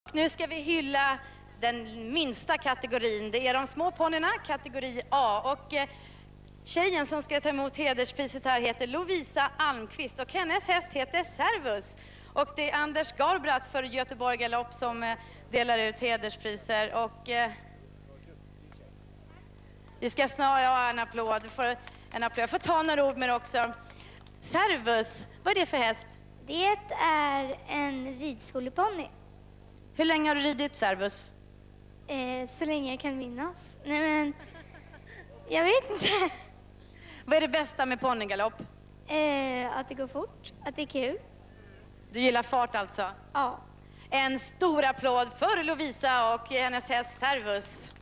Nu ska vi hylla den minsta kategorin. Det är de små ponnyerna, kategori A. Och tjejen som ska ta emot hederspriset här heter Lovisa Almqvist och hennes häst heter Servus. Och det är Anders Garbrat för Göteborg Galopp som delar ut hederspriser. Och vi ska snart ha en applåd. Jag får ta några ord med det också. Servus, vad är det för häst? Det är en ridskoleponny. Hur länge har du ridit Servus? Så länge jag kan minnas. Nej men, jag vet inte. Vad är det bästa med ponnygalopp? Att det går fort, att det är kul. Du gillar fart alltså? Ja. En stor applåd för Lovisa och hennes häst Servus.